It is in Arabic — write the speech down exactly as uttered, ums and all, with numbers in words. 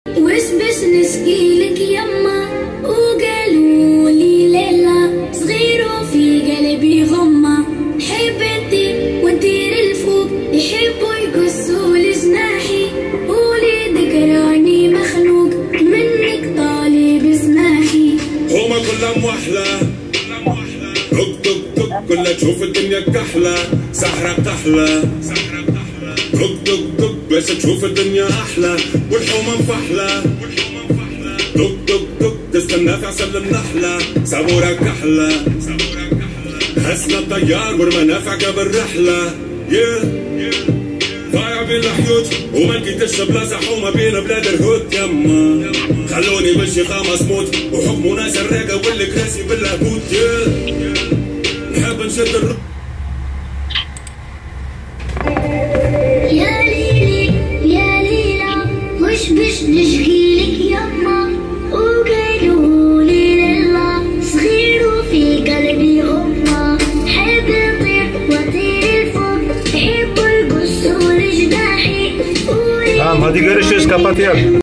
وش باش نشكيلك يما وقالوا لي ليلى صغير وفي قلبي غمة نحب انتي وندير الفوق يحبوا يقصوا لجناحي وليدك راني مخنوق منك طالب سماحي هما كلهم وحلة دق دق دق كلها تشوف الدنيا كحلة سحرة قحلة دق دق دق باش تشوف الدنيا أحلى والحومة مفحلة دق دق دق تستنى في عسل النحلة صبورة كحلة حسنا الطيار والمنافع قبل رحلة yeah. ضايع بين الحيوت وما لقيتش بلاصة حومة بين بلاد الهود يما خلوني مشي خامس موت وحكموا ناس الراقة واللي كراسي باللاهوت yeah. نحب نشد الر يا ليلي يا ليلى وش باش نشكيلك يما وقالوا لي ليلى صغير وفي قلبي غمة حب نطير وطير الفوق يحبوا يقصوا لجناحي Tamam hadi görüşürüz, kapatıyorum.